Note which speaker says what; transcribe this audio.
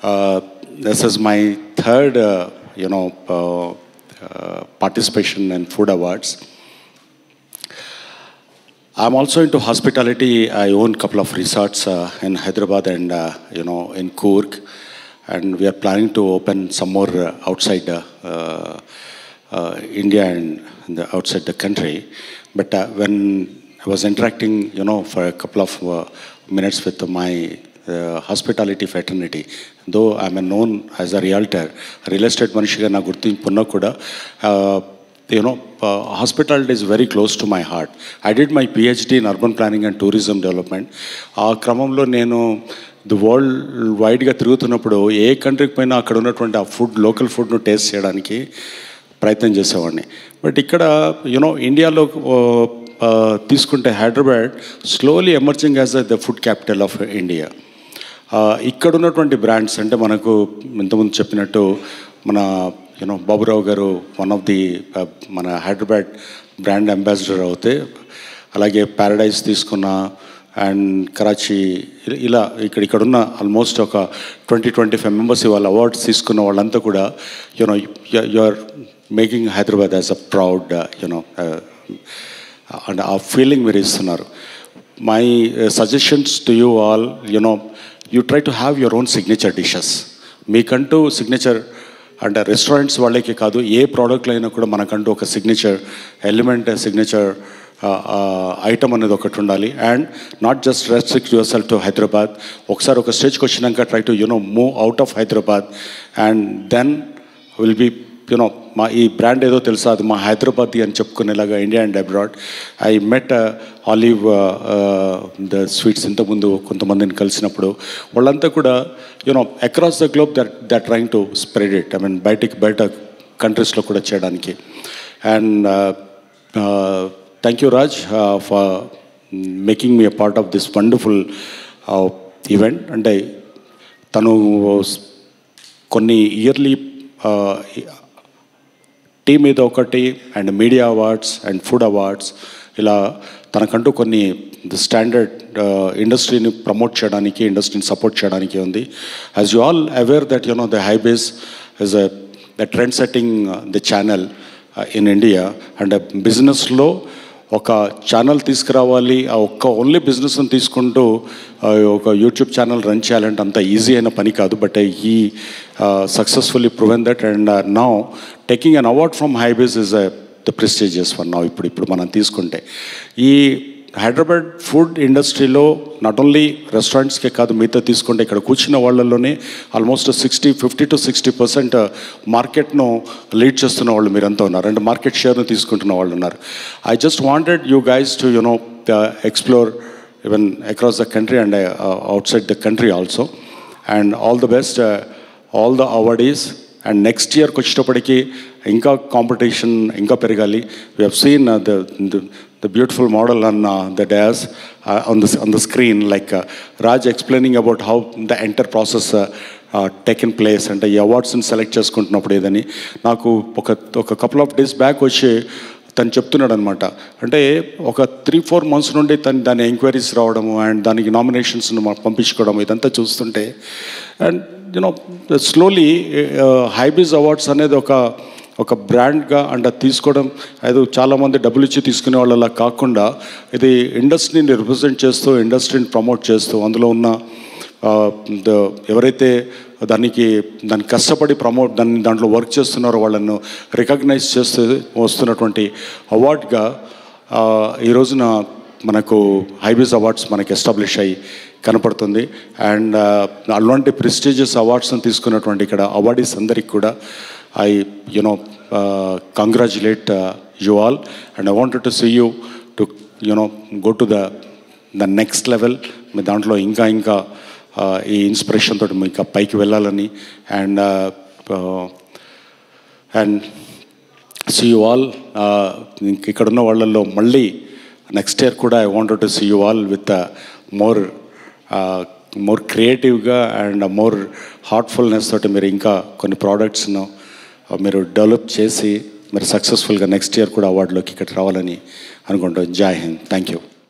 Speaker 1: This is my third, participation in food awards. I'm also into hospitality. I own a couple of resorts in Hyderabad and in Coorg, and we are planning to open some more outside India and outside the country. But when I was interacting, for a couple of minutes with my hospitality fraternity, though I'm known as a realtor, real estate manishiga na gurtinpunna kuda, hospitality is very close to my heart. I did my PhD in urban planning and tourism development. ఆ క్రమంలో నేను the world వైడ్గా తిరుగుతున్నప్పుడు ఏ కంట్రీకి పైన అక్కడ ఉన్నటువంటి ఆ ఫుడ్, లోకల్ ఫుడ్ను టేస్ట్ చేయడానికి ప్రయత్నం చేసేవాడిని. బట్ ఇక్కడ ఇండియాలో తీసుకుంటే Hyderabad slowly emerging as the food capital of India. ఇక్కడ ఉన్నటువంటి బ్రాండ్స్ అంటే మనకు ఇంతకుముందు చెప్పినట్టు మన బాబురావు గారు వన్ ఆఫ్ ది మన హైదరాబాద్ బ్రాండ్ అంబాసిడర్ అవుతే, అలాగే ప్యారడైజ్ తీసుకున్న అండ్ కరాచీ, ఇలా ఇక్కడున్న ఆల్మోస్ట్ ఒక 20-25 మెంబర్స్ ఇవాళ అవార్డ్స్ తీసుకున్న వాళ్ళంతా కూడా you are making Hyderabad as a proud and ఆ ఫీలింగ్ మీరు ఇస్తున్నారు. My suggestions to you all, you try to have your own signature dishes. మీకంటూ సిగ్నేచర్ అంటే రెస్టారెంట్స్ వాళ్ళకి కాదు, ఏ ప్రోడక్ట్లో అయినా కూడా మనకంటూ ఒక సిగ్నేచర్ ఎలిమెంట్, సిగ్నేచర్ ఐటమ్ అనేది ఒకటి ఉండాలి. And not just restrict yourself to Hyderabad. ఒకసారి ఒక స్టేజ్కి వచ్చినాక try to move out of Hyderabad and then will be మా ఈ బ్రాండ్ ఏదో తెలుసా, అది మా హైదరాబాద్ అని చెప్పుకునేలాగా India and abroad. I met Olive the sweets ఇంతకుముందు కొంతమందిని కలిసినప్పుడు వాళ్ళంతా కూడా across the globe that trying to spread it. I mean బయట కంట్రీస్లో కూడా చేయడానికి. And thank you Raj for making me a part of this wonderful event. అంటే తను కొన్ని ఇయర్లీ టీం మీద ఒకటి and media awards and food awards, ఇలా తనకంటూ కొన్ని స్టాండర్డ్ ఇండస్ట్రీని ప్రమోట్ చేయడానికి, ఇండస్ట్రీని సపోర్ట్ చేయడానికి ఉంది. As you all aware that the HyBiz is the trend setting the channel in India. And బిజినెస్లో ఒక ఛానల్ తీసుకురావాలి, ఆ ఓన్లీ బిజినెస్ని తీసుకుంటూ ఒక యూట్యూబ్ ఛానల్ రన్ చేయాలంటే అంత ఈజీ అయిన పని కాదు. బట్ ఈ successfully proven that and now taking an award from HyBiz is the prestigious one. Now ఇప్పుడు మనం తీసుకుంటే ఈ హైదరాబాద్ ఫుడ్ ఇండస్ట్రీలో నాట్ ఓన్లీ రెస్టారెంట్స్కే కాదు, మిగతా తీసుకుంటే ఇక్కడ కూర్చున్న వాళ్ళలోనే ఆల్మోస్ట్ 50 to 60% మార్కెట్ను లీడ్ చేస్తున్న వాళ్ళు మీరంతా ఉన్నారు, అండ్ మార్కెట్ షేర్ను తీసుకుంటున్న వాళ్ళు ఉన్నారు. I just wanted you guys to explore even across the country and outside the country also. And all the best all the awardees. And next ఇయర్కి వచ్చేటప్పటికి ఇంకా కాంపిటీషన్ ఇంకా పెరగాలి. We have seen the beautiful model on the dais, on the screen, like Raj explaining about how the entire process taken place and ఈ అవార్డ్స్ని select చేసుకుంటున్నప్పుడు ఏదని నాకు ఒక couple of days బ్యాక్ వచ్చి తను చెప్తున్నాడు అనమాట. అంటే ఒక 3-4 months నుండి దాని ఎంక్వైరీస్ రావడము అండ్ దానికి నామినేషన్స్ను పంపించుకోవడం ఇదంతా చూస్తుంటే, అండ్ స్లోలీ హైబీస్ అవార్డ్స్ అనేది ఒక బ్రాండ్గా అండ్ తీసుకోవడం, అది చాలామంది డబ్బులు ఇచ్చి తీసుకునే వాళ్ళలా కాకుండా ఇది ఇండస్ట్రీని రిప్రజెంట్ చేస్తూ, ఇండస్ట్రీని ప్రమోట్ చేస్తూ, అందులో ఉన్న ఎవరైతే దాన్ని కష్టపడి దాంట్లో వర్క్ చేస్తున్నారో వాళ్ళను రికగ్నైజ్ చేస్తూ వస్తున్నటువంటి అవార్డ్గా ఈ రోజున మనకు హైబీస్ అవార్డ్స్ మనకి ఎస్టాబ్లిష్ అయ్యి కనపడుతుంది. అండ్ అలాంటి ప్రెస్టీజియస్ అవార్డ్స్ని తీసుకున్నటువంటి ఇక్కడ అవార్డీస్ అందరికి కూడా I congratulate you all, and I wanted to see you to go to the next level. మీ దాంట్లో ఇంకా ఈ ఇన్స్పిరేషన్ తోటి ఇంకా పైకి వెళ్ళాలని అండ్ see you all. ఇక్కడున్న వాళ్ళల్లో మళ్ళీ నెక్స్ట్ ఇయర్ కూడా I wanted to see you all with more క్రియేటివ్గా అండ్ మోర్ హార్ట్ఫుల్నెస్ తోటి మీరు ఇంకా కొన్ని ప్రోడక్ట్స్ను మీరు డెవలప్ చేసి మీరు సక్సెస్ఫుల్గా నెక్స్ట్ ఇయర్ కూడా అవార్డులోకి ఇక్కడ రావాలని అనుకుంటాం. జై హింద్. Thank you.